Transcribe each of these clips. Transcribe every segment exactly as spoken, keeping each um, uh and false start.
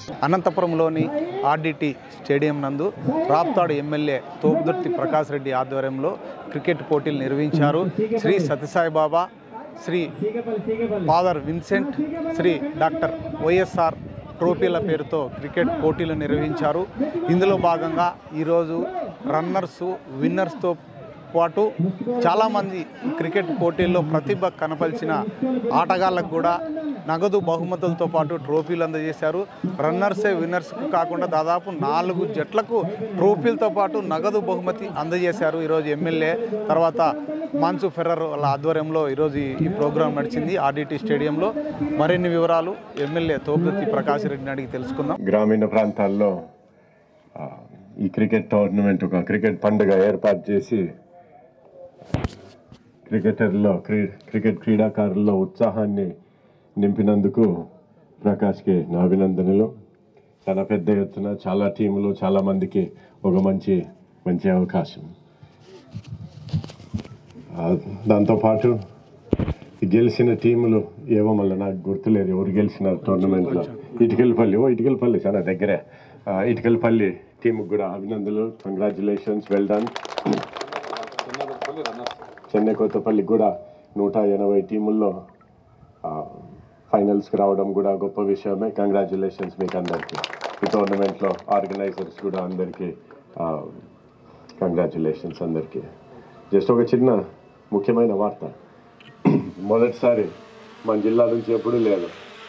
అనంతపురంలోని RDT stadium నందు Raptadu MLA Topudurthi Prakash Reddy ఆధ్వర్యంలో cricket పోటీలు నిర్వహించారు. Shri Sathya Sai Baba, Shri father Vincent, Shri doctor YSR ట్రోఫీల పేరుతో క్రికెట్ పోటీలు నిర్వహించారు. ఇందులో భాగంగా ఈరోజు రన్నర్సు, విన్నర్స్తో పాటు చాలామంది క్రికెట్ పోటీల్లో ప్రతిభ కనపరిచిన ఆటగాళ్ళకు కూడా నగదు బహుమతులతో పాటు ట్రోఫీలు అందజేశారు. రన్నర్సే విన్నర్స్కు కాకుండా దాదాపు నాలుగు జట్లకు ట్రోఫీలతో పాటు నగదు బహుమతి అందజేశారు. ఈరోజు ఎమ్మెల్యే తర్వాత మాన్సు ఫెర్రర్ వాళ్ళ ఆధ్వర్యంలో ఈరోజు ఈ ప్రోగ్రాం నడిచింది ఆర్డిటి స్టేడియంలో. మరిన్ని వివరాలు ఎమ్మెల్యే తోపుదుర్తి ప్రకాష్ రెడ్డిని అడిగి తెలుసుకుందాం. గ్రామీణ ప్రాంతాల్లో ఈ క్రికెట్ టోర్నమెంట్ ఒక క్రికెట్ పండుగ ఏర్పాటు చేసి క్రికెటర్లో క్రీ క్రికెట్ క్రీడాకారుల్లో ఉత్సాహాన్ని నింపినందుకు ప్రకాష్కి నా అభినందనలు. చాలా పెద్ద ఎత్తున చాలా టీములు, చాలామందికి ఒక మంచి మంచి అవకాశం. దాంతోపాటు గెలిచిన టీములు ఏవో మళ్ళీ నాకు గుర్తులేదు ఎవరు గెలిచినారు టోర్నమెంట్లో. ఇటుకలపల్లి ఓ ఇటుకలపల్లి చాలా దగ్గరే. ఇటుకలపల్లి టీంకి కూడా అభినందనలు, కంగ్రాచులేషన్స్, వెల్ డన్. చెన్నై కొత్తపల్లికి కూడా నూట ఎనభై టీముల్లో ఫైనల్స్కి రావడం కూడా గొప్ప విషయమే. కంగ్రాచులేషన్స్ మీకు అందరికీ. ఈ టోర్నమెంట్లో ఆర్గనైజర్స్ కూడా అందరికీ కంగ్రాచులేషన్స్ అందరికీ. జస్ట్ ఒక చిన్న ముఖ్యమైన వార్త. మొదటిసారి మన జిల్లా నుంచి ఎప్పుడూ లేదు.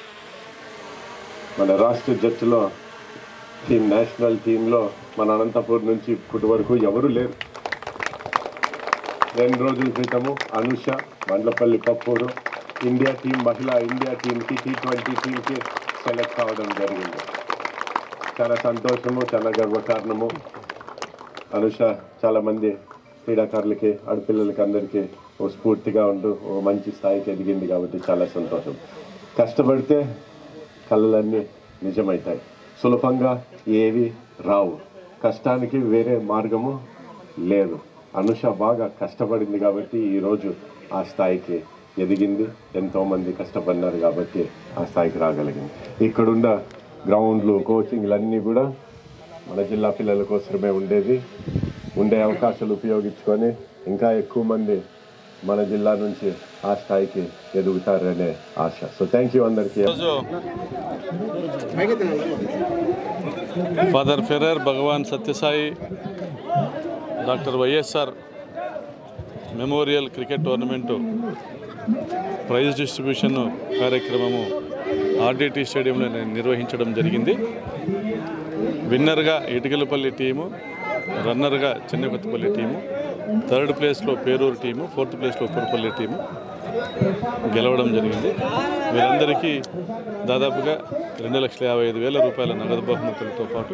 మన రాష్ట్ర జట్టులో టీం నేషనల్ టీంలో మన అనంతపూర్ నుంచి ఇప్పటి వరకు ఎవరూ లేరు. రెండు రోజుల క్రితము అనుష మండలపల్లి పప్పూరు ఇండియా టీం, మహిళా ఇండియా టీంకి టీ ట్వంటీ టీంకి సెలెక్ట్ కావడం జరిగింది. చాలా సంతోషము, చాలా గర్వకారణము. అనుష చాలామంది క్రీడాకారులకి, ఆడపిల్లలకి అందరికీ ఓ స్ఫూర్తిగా ఉంటూ ఓ మంచి స్థాయికి ఎదిగింది కాబట్టి చాలా సంతోషం. కష్టపడితే కళలన్నీ నిజమవుతాయి. సులభంగా ఏవి రావు. కష్టానికి వేరే మార్గము లేదు. అనుష బాగా కష్టపడింది కాబట్టి ఈరోజు ఆ స్థాయికి ఎదిగింది. ఎంతోమంది కష్టపడినారు కాబట్టి ఆ స్థాయికి రాగలిగింది. ఇక్కడున్న గ్రౌండ్లు, కోచింగ్లు అన్నీ కూడా మన జిల్లా పిల్లల కోసమే ఉండేది. ఉండే అవకాశాలు ఉపయోగించుకొని ఇంకా ఎక్కువ మంది మన జిల్లా నుంచి ఆ స్థాయికి ఎదుగుతారనే ఆశ. సో థ్యాంక్ యూ అందరికీ. Father Ferrer, Bhagwan Sathya Sai, doctor YSR memorial cricket tournament prize distribution కార్యక్రమము ఆర్డిటి స్టేడియంలో నిర్వహించడం జరిగింది. విన్నర్గా ఇటుకలపల్లి టీము, రన్నర్గా చెన్నకొత్తపల్లి టీము, థర్డ్ ప్లేస్లో పేరూరు టీము, ఫోర్త్ ప్లేస్లో ఉప్పరపల్లి టీము గెలవడం జరిగింది. వీరందరికీ దాదాపుగా రెండు లక్షల యాభై ఐదు వేల రూపాయల నగదు బహుమతులతో పాటు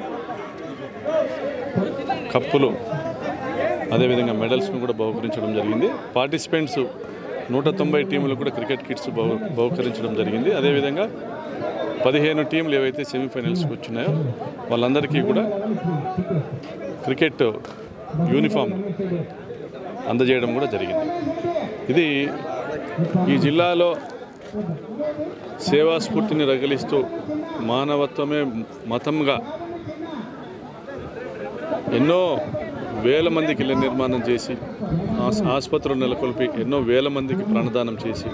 కప్పులు, అదేవిధంగా మెడల్స్ను కూడా బహుకరించడం జరిగింది. పార్టిసిపెంట్స్ నూట తొంభై టీములకు కూడా క్రికెట్ కిట్స్ బహు బహుకరించడం జరిగింది. అదేవిధంగా పదిహేను టీంలు ఏవైతే సెమీఫైనల్స్కి వచ్చినాయో వాళ్ళందరికీ కూడా క్రికెట్ యూనిఫామ్ అందజేయడం కూడా జరిగింది. ఇది ఈ జిల్లాలో సేవాస్ఫూర్తిని రగిలిస్తూ మానవత్వమే మతంగా ఎన్నో వేల మందికి ఇళ్ల నిర్మాణం చేసి, ఆసుపత్రులు నెలకొల్పి ఎన్నో వేల మందికి ప్రాణదానం చేసి,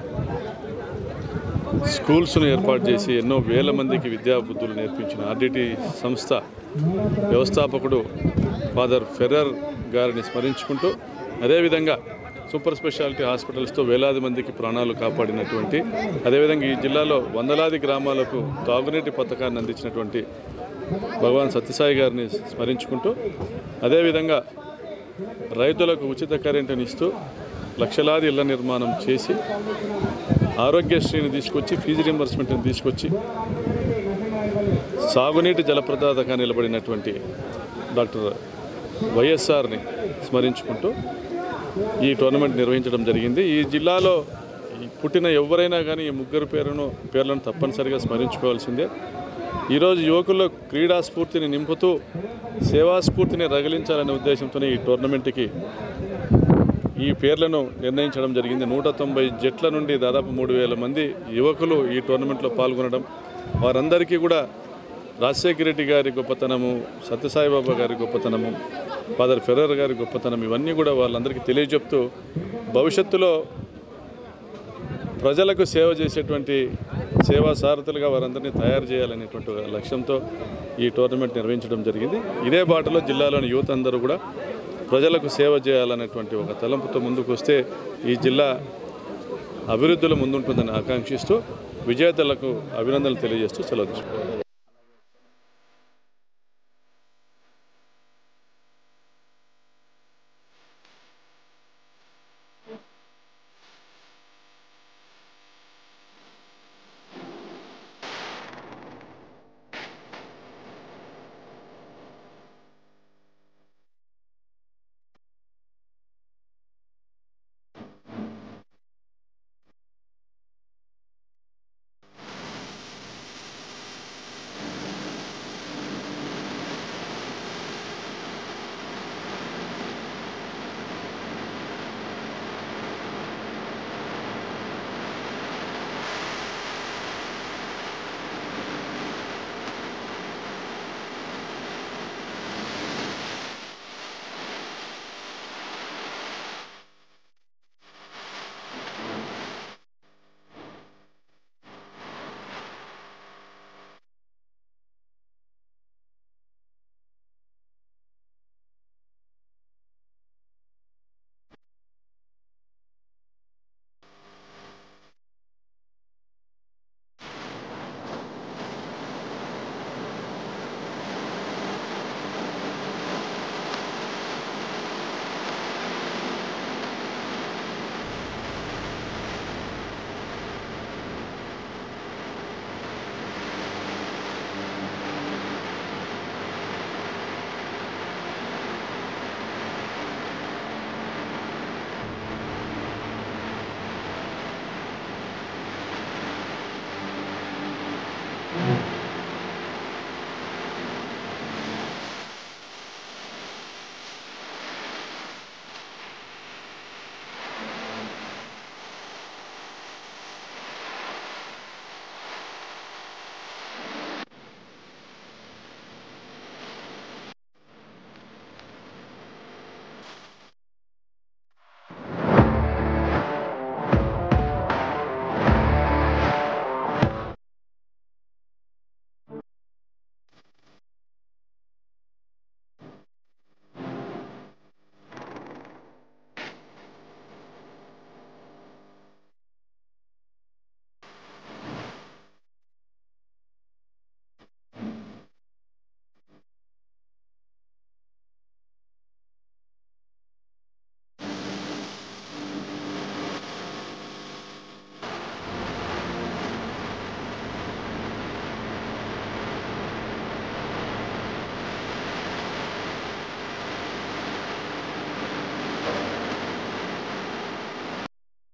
స్కూల్స్ను ఏర్పాటు చేసి ఎన్నో వేల మందికి విద్యాబుద్ధులు నేర్పించిన ఆర్డిటి సంస్థ వ్యవస్థాపకుడు ఫాదర్ ఫెర్రర్ గారిని స్మరించుకుంటూ, అదేవిధంగా సూపర్ స్పెషాలిటీ హాస్పిటల్స్తో వేలాది మందికి ప్రాణాలు కాపాడినటువంటి, అదేవిధంగా ఈ జిల్లాలో వందలాది గ్రామాలకు తాగునీటి పథకాన్ని అందించినటువంటి భగవాన్ సత్యసాయి గారిని స్మరించుకుంటూ, అదేవిధంగా రైతులకు ఉచిత కరెంటుని ఇస్తూ లక్షలాది ఇళ్ల నిర్మాణం చేసి, ఆరోగ్యశ్రీని తీసుకొచ్చి, ఫీజు రింబర్స్మెంట్ని తీసుకొచ్చి, సాగునీటి జలప్రదాతగా నిలబడినటువంటి డాక్టర్ వైఎస్ఆర్ని స్మరించుకుంటూ ఈ టోర్నమెంట్ నిర్వహించడం జరిగింది. ఈ జిల్లాలో పుట్టిన ఎవరైనా కానీ ఈ ముగ్గురు పేరును పేర్లను తప్పనిసరిగా స్మరించుకోవాల్సిందే. ఈరోజు యువకుల్లో క్రీడా స్ఫూర్తిని నింపుతూ సేవాస్ఫూర్తిని రగిలించాలనే ఉద్దేశంతో ఈ టోర్నమెంట్కి ఈ పేర్లను నిర్ణయించడం జరిగింది. నూట తొంభై జట్ల నుండి దాదాపు మూడు వేల మంది యువకులు ఈ టోర్నమెంట్లో పాల్గొనడం, వారందరికీ కూడా రాజశేఖర రెడ్డి గారి గొప్పతనము, సత్యసాయిబాబా గారి గొప్పతనము, ఫాదర్ ఫెర్రర్ గారి గొప్పతనం ఇవన్నీ కూడా వాళ్ళందరికీ తెలియజెప్తూ భవిష్యత్తులో ప్రజలకు సేవ చేసేటువంటి సేవా సారథులుగా వారందరినీ తయారు చేయాలనేటువంటి లక్ష్యంతో ఈ టోర్నమెంట్ నిర్వహించడం జరిగింది. ఇదే బాటలో జిల్లాలోని యువత అందరూ కూడా ప్రజలకు సేవ చేయాలనేటువంటి ఒక తలంపుతో ముందుకు వస్తే ఈ జిల్లా అభివృద్ధిలో ముందుంటుందని ఆకాంక్షిస్తూ విజేతలకు అభినందనలు తెలియజేస్తూ సెలవు తీసుకుంటాం.